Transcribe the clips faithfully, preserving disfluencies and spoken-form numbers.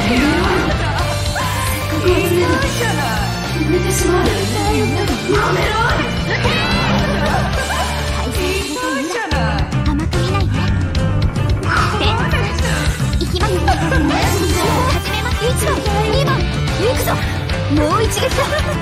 もう一撃だ。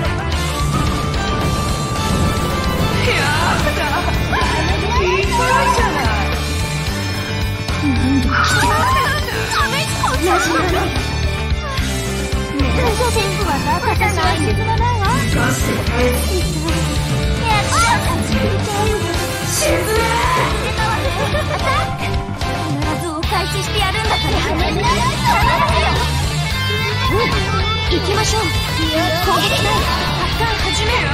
行きましょう。攻撃ない。発艦始める。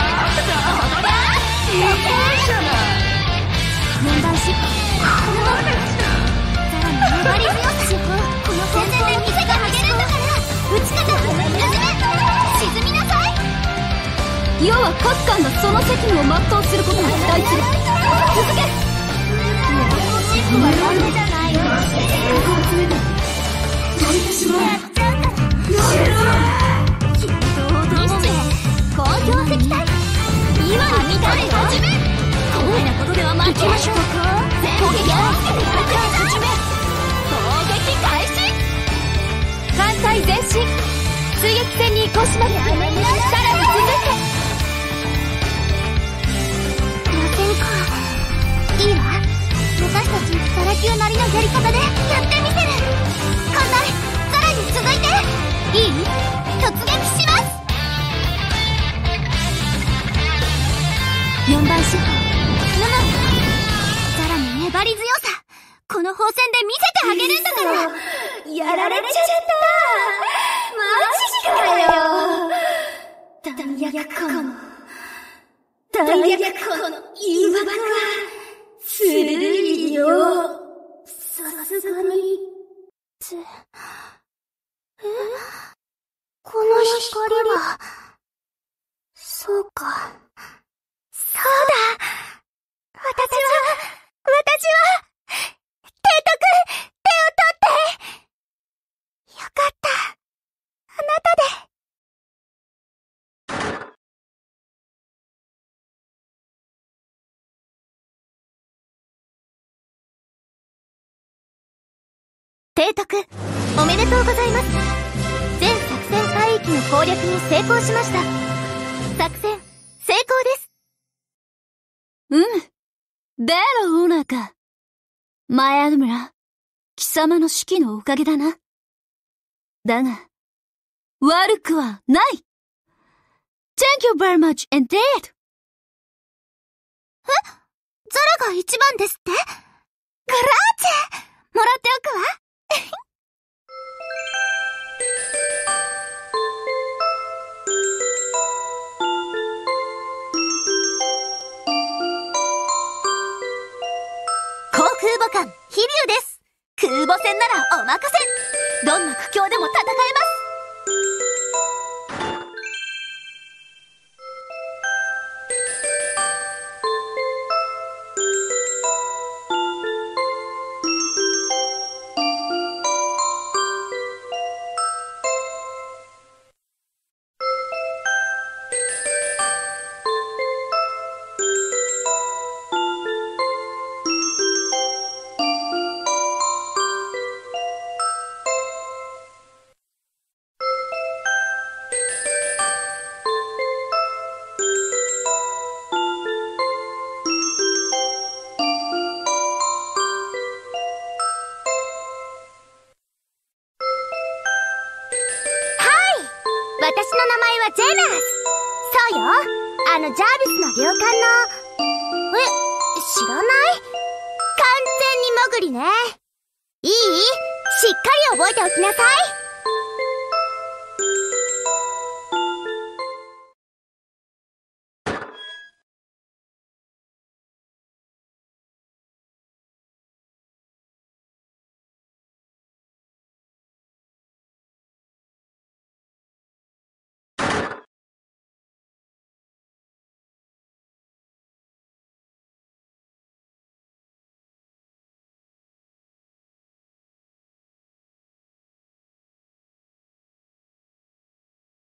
問題失敗。ザラの粘り強さ。この戦線で見せてあげるんだから。撃ち方始め。沈みなさい。要は各艦がその責務を全うすることに期待する。続け。シップはダメじゃないよ。やってしまう。やっちゃうから。公共敵対。今は見たいよ。こんなことでは負けましょう。攻撃合わせてやって始め。攻撃開始。艦隊前進。追撃戦に移行します。さらに続いて。螺旋か。いいわ。私たちザラ級なりのやり方でやってみせる。艦隊さらに続いて。いい？突撃します。よんばん支配、なな。ザラの粘り強さ、この砲戦で見せてあげるんだから。やられちゃった。マジかよ。弾薬庫の、弾薬庫の誘惑は、鋭いよ。さすがに、つ、え？この光は、そうか。そうだ。私は、私は、提督、手を取って。よかった。あなたで。提督、おめでとうございます。全作戦海域の攻略に成功しました。作戦、成功です。うん。だろ、オーナーか。マイアドムラ、貴様の指揮のおかげだな。だが、悪くはない。Thank you very much indeed. え？ザラが一番ですって？グラーチェ！もらっておくわ。航空母艦飛龍です。空母戦ならお任せ。どんな苦境でも戦えます。私の名前はジェナス。そうよ、あのジャービスの領艦の。え、知らない？完全に潜りね。いい？しっかり覚えておきなさい。